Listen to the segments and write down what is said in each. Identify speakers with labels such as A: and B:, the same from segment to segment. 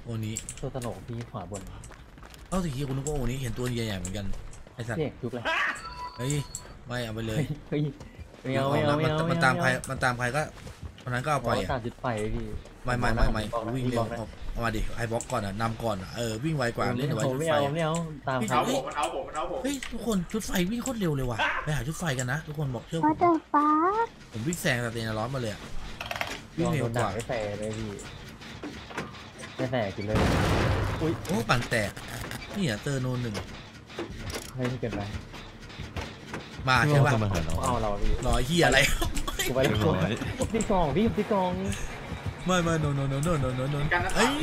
A: นี้
B: ตัวตลกพี่ขวาบน
A: เอ้าสิคีคุณนึกว่าโอนี้เห็นตัวใหญ่ๆเหมือนกันไอ้สัตว์
B: เด็กยุกเลย
A: เฮ้ยไม่เอาไปเลย
B: เฮ้ยไม่เอา
A: มันตามใครก็ตอนนั้นก็เอาไป
B: ตามจุดไฟพี่
A: ไม่วิ่งเร็วเอามาดิไอ้บล็อกก่อนอ่ะนำก่อนอ่ะวิ่งไวกว่าเล่นไวชุดไฟ
B: ไม่เอาตาม
C: เขาผม
A: เฮ้ยทุกคนชุดไฟวิ่งโคตรเร็วเลยว่ะไปหาชุดไฟกันนะทุกคนบอกเชื่อผมวิ่งแซงสเตนร้อนมาเลยวิ่งเร็วกว่า
B: ไม่แฝงเลยพี่ไม่แฝงกินเลย
A: อุ้ยโอ้ปั่นแตกนี่อ่ะเตอร์โนนหนึ่ง
B: ไม่เกินไป
A: มาใช่ป่ะ
B: เอาเราพี่
A: รอเฮียอะไร
B: กูไปเลยพี่กองพี่กอง
A: ไม่โนเฮ้ย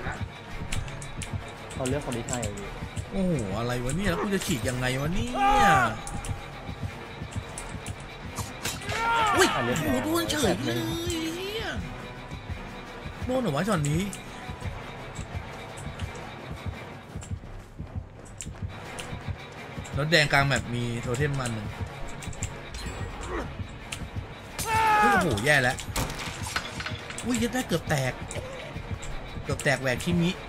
B: เขาเลือกคนที่ใช่พี่
A: โอ้โหอะไรวะเนี่ยแล้วกูจะฉีกยังไงวะเนี่ยอุ้ยโอ้โหโดนเฉยเลยโดนเหรอวะช็อตนี้รถแดงกลางแบบมีโทเทมมันหนึ่งโอ้โหแย่แล้วอุ้ยยัดได้เกือบแตกแหวกคิมิ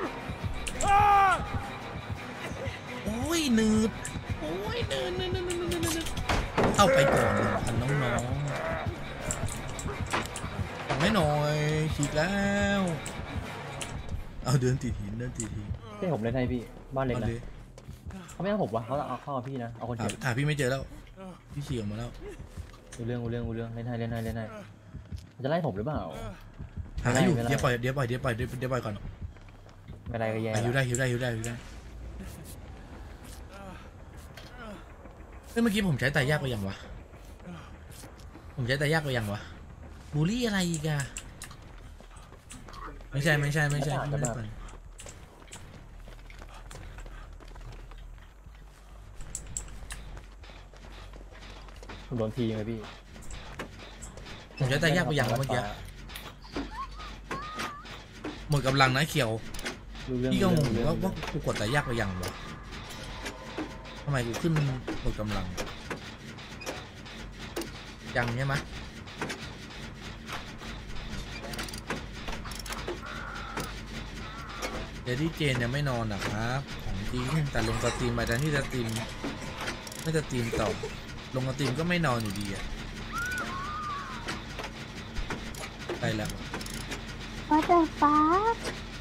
A: โอ้ยหนืดเอาไปก่อนอันน้องๆสั่งให้หน่อยฉีกแล้วเอาเดินตีหิน
B: ที่ผมเล่นให้พี่บ้านเล็กนะเขาไม่เอาผมวะเขาเอาเข้าพี่นะเอาคนเดียว
A: พี่ไม่เจอแล้วพี่ฉีกออกมาแล้ว
B: เรื่องเล่นให้จะไล่ผมหรือเปล่า
A: หาอยู่เดี๋ยวปล่อยก่อน
B: ไม่ได้ก็แย่
A: หิวได้เมื่อกี้ผมใช้ตายยากไปยังวะบูลลี่อะไรอีกอะไม่ใช่ไม่ได้ไป
B: ผมโดนทีเลยพี่
A: ผมใช้ตายยากไปยังเมื่อกี้หมดกำลังนะเขียวพี่ก็งงว่ากูกดแต่ยากไปยังวะทำไมกูขึ้นหมดกำลังยังใช่ไหมเดี๋ยวที่เจนยังไม่นอนนะครับของจริงแต่ลงสตรีมไปแต่ที่จะสตรีมไม่จะสตรีมต่อลงสตรีมก็ไม่นอนอยู่ดีอะไปแล้ว
D: What the fuck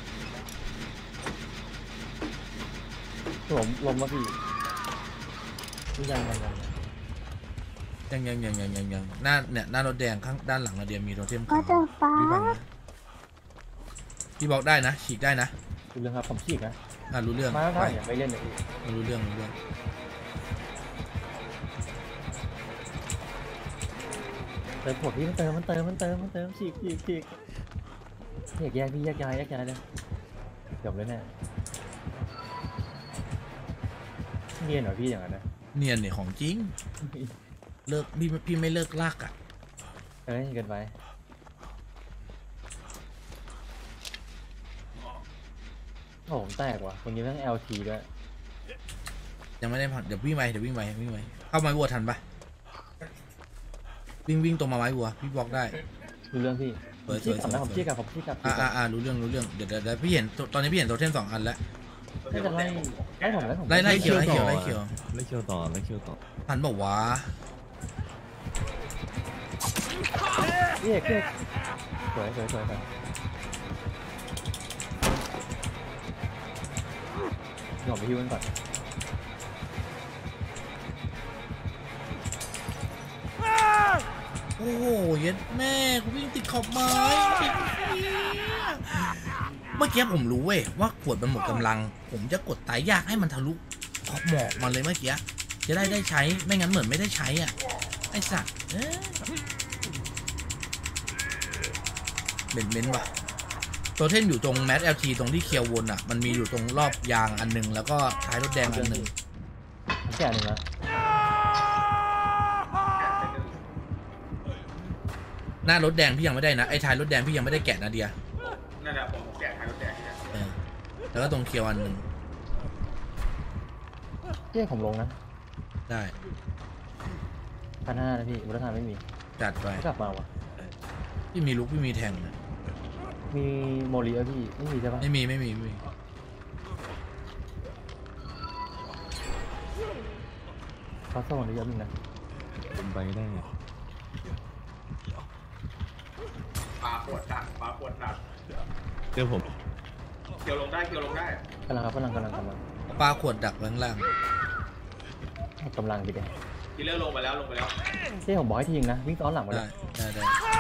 B: ลมมาพี่ยัง
A: หน้ารถแดงข้างด้านหลังระเดียมีโทเทมขาวพี่บอกได้นะฉีกได้นะ
B: รู้เรื่องครับผมฉีกนะ
A: รู้เรื่อง
B: ไม่เล่นเลยพี่
A: รู้เรื่อง
B: เติมผดพี่มันเติมฉีกแยกพี่แยกย้ายเลยเดี๋ยวเลยแน่เนียนเหรอพี่อย่างนั้นนะ
A: เนียนเนี่ยของจริงเลิกพี่ไม่เลิกลากอ่ะ
B: เกินไปโอ้ผมแตกว่ะคนนี้ต้อง LT ด้วย
A: ยังไม่ได้ผ่านเดี๋ยววิ่งไปเข้าไม้วัวทันปะวิ่งตรงมาไม้วัวพี่บอกได้
B: รู้เรื่องพี่ผมชี้กับรู้เ
A: รื่องเดี๋ยวพี่เห็นตอนนี้พี่เห็นโทเทม2 อันแล้ว
B: จะไล่ผม
A: ไล่เขียว
E: ต่อ
A: ทันบอกว่า
B: พี่เอกสวยไปหยอดไปฮิวกันก่อน
A: โอ้โหเย็ดแม่กูวิ่งติดขอบไม้เมื่อกี้ผมรู้เว้ยว่าขวดมันหมดกำลังผมจะกดตายยากให้มันทะลุขอบหมอกมาเลยเมื่อกี้จะได้ใช้ไม่งั้นเหมือนไม่ได้ใช้อ่ะไอ้สัตว์เบนว่ะตัวเทนอยู่ตรงแมส LT ตรงที่เคียววนอ่ะมันมีอยู่ตรงรอบยางอันนึงแล้วก็ท้ายรถแดงอันนึง
B: แก่หนึ่งแล้ว
A: หน้ารถแดงพี่ยังไม่ได้นะไอ้ท้ายรถแดงพี่ยังไม่ได้แกะนะเดีย
C: นั่นแหละผมแกะท้ายรถแดง
A: แล้วก็ตรงเคียวอันนึง
B: พี่ผมลงนะ
A: ได้
B: พันห้านะพี่บุรธาไม่มี
A: จัดไป
B: กลับมาวะ
A: พี่มีลุกพี่มีแทงนะ
B: มีโมลีอะพี่ไม่มีใช่ปะ
A: ไม่มี
B: เขาโซนเยอะนึงนะ
E: ผมไปได้
C: ปลาปวดหนักปลาปวดหนัก
E: เดี๋ยวผม
C: เกี่ยวลงได้เกี่ยวลงได้
B: กำลังครับกำลัง
A: ปลาขวดดักไว้ข้างล่าง
B: กำลังไปเดี๋ยว
C: ทีเลอร์ลงไปแล้วลงไปแล้ว
B: ที่ผมบอกให้ทิ้งนะวิ่งซ้อนหลังมาเล
A: ได้
B: ย
A: ได้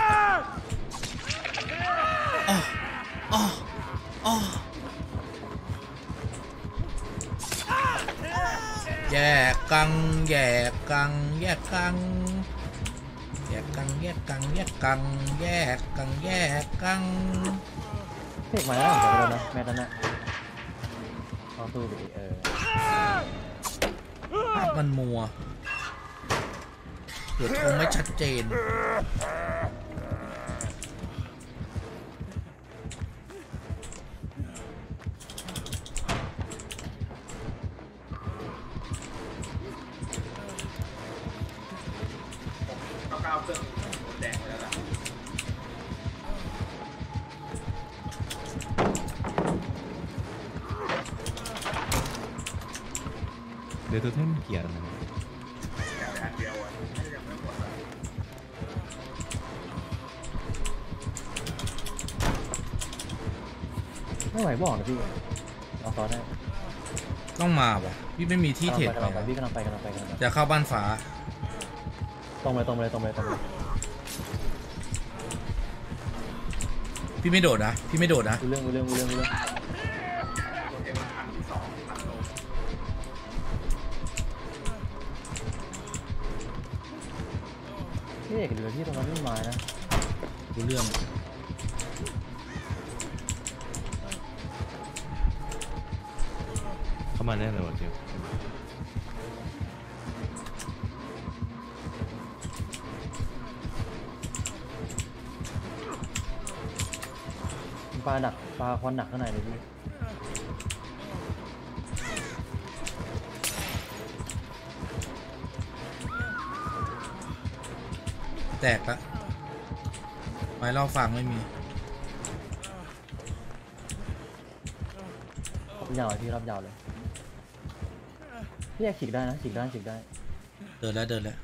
A: อ๋ออ๋ออ๋อแยกกังแยกกังแยกกังแยกกังแยกกังแยกกังแยกกังแยกกัง
B: เทกมาแล้วผมจะไปแล้วนะแม่นั่นนะเอาตู้ไปดิ
A: ภาพมันมัวเกิดคงไม่ชัดเจน
C: ก้าวเครื่องโดนแดงไปแล้วล่ะ
E: เดี๋ยวตัวเทมเกียร์นะ
C: แกะไปอันเดียวอ่ะยังไม่หมดอ่ะ
B: ไม่ไหวบอกนะพี่เอาซ้อนได้
A: ต้องมาว่ะพี่ไม่มีที่เทรด
B: กำลังไปพี่กำลังไป
A: จะเข้าบ้านฟ้า
B: ตรงเลย
A: พี่ไม่โดดนะพี่ไม่โดดนะ
B: เรื่อง
C: ตัวเองมันอันที่สองอันลง
B: พี่เอกเหลือที่ตรงนั้นไม่ไม้นะ
A: รู้เรื่อง
E: เข้ามาแน่เลยวะเจียว
B: ปลาดักปลาควันดักข้างในเลยพี่
A: แตกละไม้ล่อฟังไม่มี
B: รับยาวพี่รับยาวเลยพี่เอกฉีกได้นะฉีกได้
A: เดินแล้ว
B: แล้ว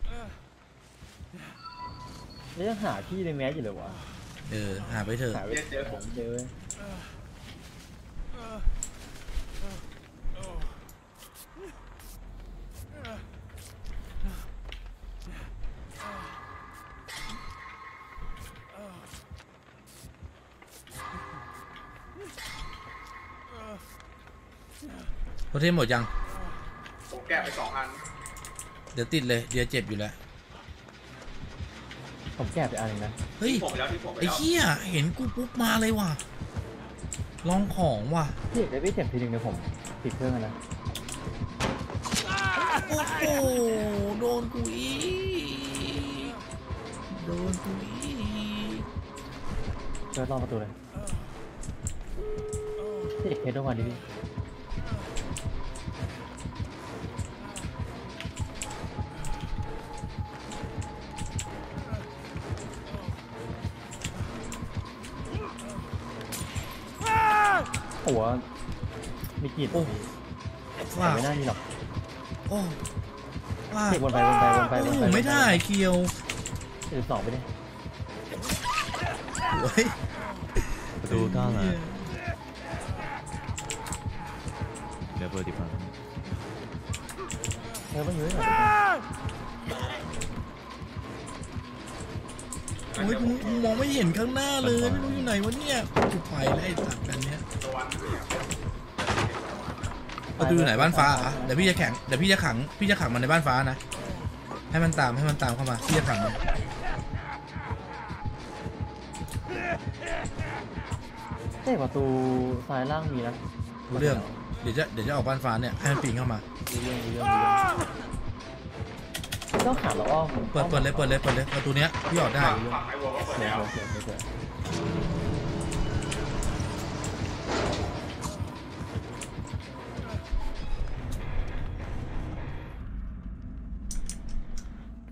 B: ยังหาพี่ในแมสอยู่เลยวะ
A: หาไปเถอะ
C: เจอผม
B: เจอ
A: โปรเทมหมดยัง
C: ผมแกะไปสองอัน
A: เดี๋ยวติดเลยเดี๋ยวเจ็บอยู่แล้ว
B: ผมแก้ไปอันนึงนะ
A: เฮ้ย
C: ผมไปแล้วที่ผมไป
A: ไอ้
C: แล้ว
A: เหี้ยเห็นกูปุ๊บมาเลยว่ะลองของว่ะ
B: พี่เอกได้พี่เจ็บทีนึงเดี๋ยวผมปิดเครื่องกันนะ
A: โอ้โหโดนกูอีกโดนกูอีก
B: เจอรอบประตูเลยพี่เอกเฮดด้วยกันดิพี่หัวมีกรีด
A: โอ้
B: แต่
A: ว่า
B: ไม่น่ามีหรอก
A: โอ้ว่า
B: เทกวนไป
A: โอ้ไม่ได้เคียว
B: 12ไปดิ
A: โอ้ย
E: ประตูก้าวละเดี๋ยวเปิดดีกว่า
B: มันอยู่ไหน
A: โอ้ยกูมองไม่เห็นข้างหน้าเลยไม่รู้อยู่ไหนวะเนี่ยกูไปแล้วไอ้สัตว์กันเนี้ย
C: ตัววันเนี่ย
A: ประตูอยู่ไหนบ้านฟ้าอ่ะเดี๋ยวพี่จะขังมันในบ้านฟ้านะให้มันตามเข้ามาพี่จะขังมัน
B: เต้ประตูซ้ายล่างมีนะ
A: รู้เรื่องเดี๋ยวจะออกบ้านฟ้าเนี่ยให้มันปีนเข้ามา
B: รู้เรื่องต้องขาดแล้วอ้อม
A: เปิดเลยประตูเนี้ยพี่ออกได้
C: ฝั่งไอ้วัวก็เปิดแล้ว
B: เสือ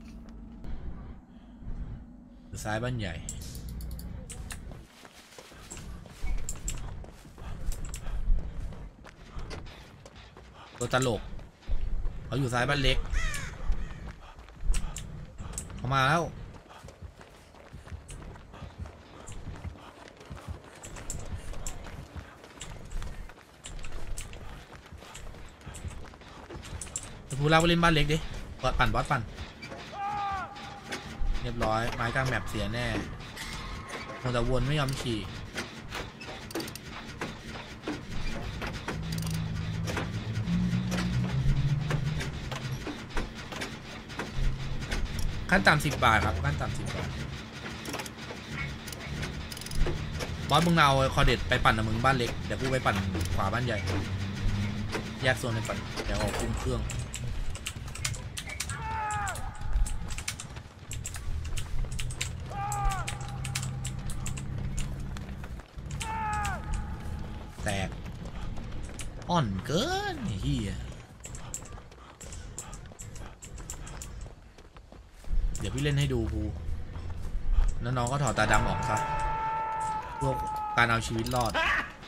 A: ซ้ายบ้านใหญ่ตัวตลกเขาอยู่ซ้ายบ้านเล็กเขามาแล้วพูดแล้วไปเล่นบ้านเล็กดิปั่นบอสปั่นเรียบร้อยไม้กลางแมปเสียแน่มันจะวนไม่ยอมขี่ขั้นต่ำ10 บาทครับขั้นต่ำ10 บาทบอสมึงเอาคอเด็ดไปปั่นนะมึงบ้านเล็กเดี๋ยวกูไปปั่นขวาบ้านใหญ่แยกโซนไปปั่นเดี๋ยวออกคุ้มเครื่องแตกอ่อนเกินเฮียเดี๋ยวพี่เล่นให้ดูภูแล้วน้องก็ถอดตาดำออกซะพวกการเอาชีวิตรอด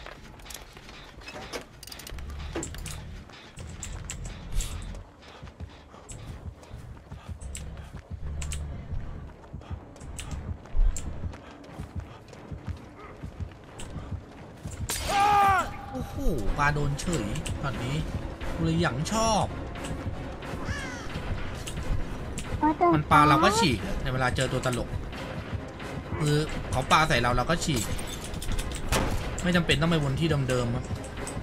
A: โอ้โหปลาโดนเฉยตอนนี้กูเลยอย่างชอบมันปลาเราก็ฉีกในเวลาเจอตัวตลกคือเขาปลาใส่เราก็ฉีกไม่จำเป็นต้องไปวนที่เดิมๆครับ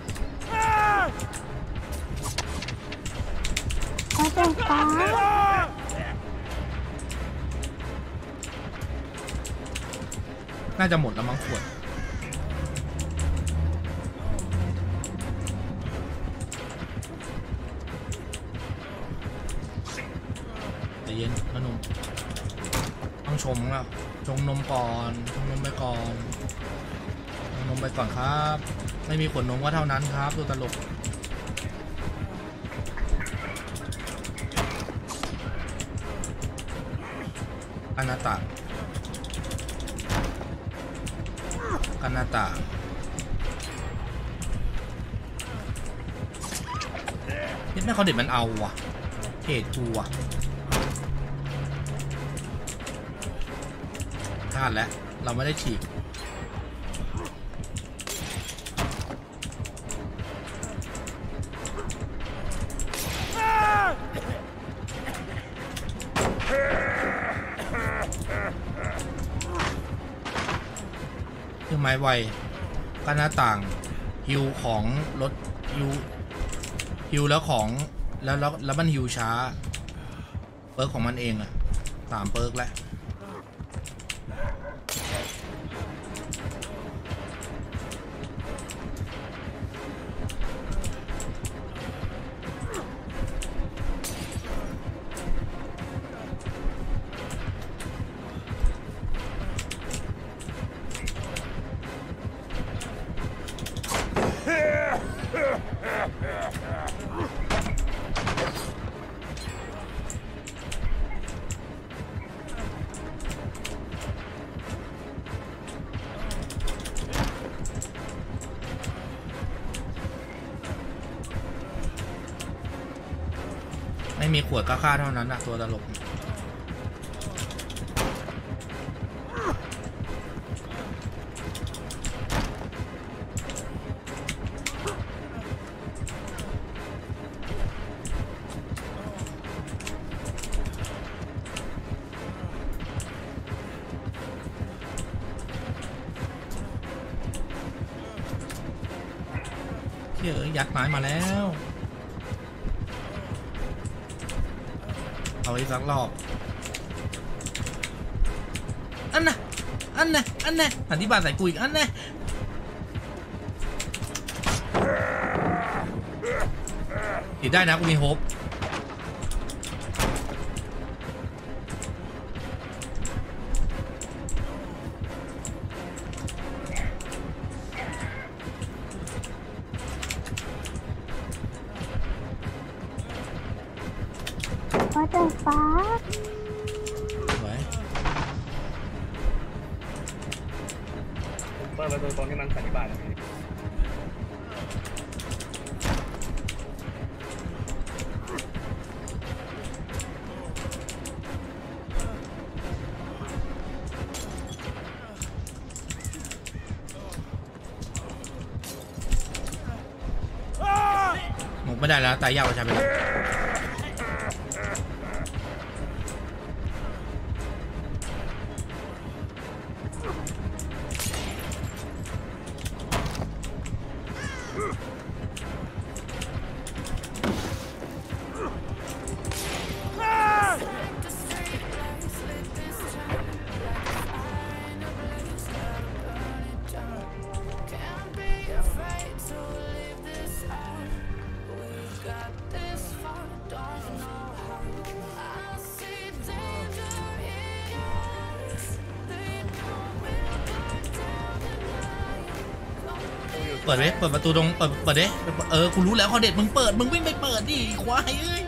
A: น่าจะหมดแล้วมั้งขวดใจเย็นขนมต้องชมแล้วชงนมก่อนชงนมไปก่อนชงนมไปก่อนครับไม่มีขวดนมก็เท่านั้นครับตัวตลกกันหน้าต่างกันหน้าต่างนี่แม่เขาเด็ดมันเอาว่ะเขตกูว่ะพลาดแล้วเราไม่ได้ฉีกเครื่องไม้ไวกันหน้าต่างฮิวของรถฮิวแล้วของแล้วมันฮิวช้าเปิร์กของมันเองอะ3 เปิร์กแล้วไม่มีขวดก็ฆ่าเท่านั้นนะตัวตลกเฮ้ยยัดไม้มาแล้วเอาอีกสักรอบอันน่ะอธิบายใส่กูอีกอันน่ะติดได้นะกูมีโฮป
D: What the fuck
A: ไว้
C: เปิดประตูตรงที่มันสันนิบาตนะพี่
A: ไม่ได้แล้วตายยากกว่าชาไปแล้วเปิดไหมเปิดประตูตรงเปิดดิกูรู้แล้วเขาเด็ดมึงเปิดมึงวิ่งไปเปิดดิควายเอ้ย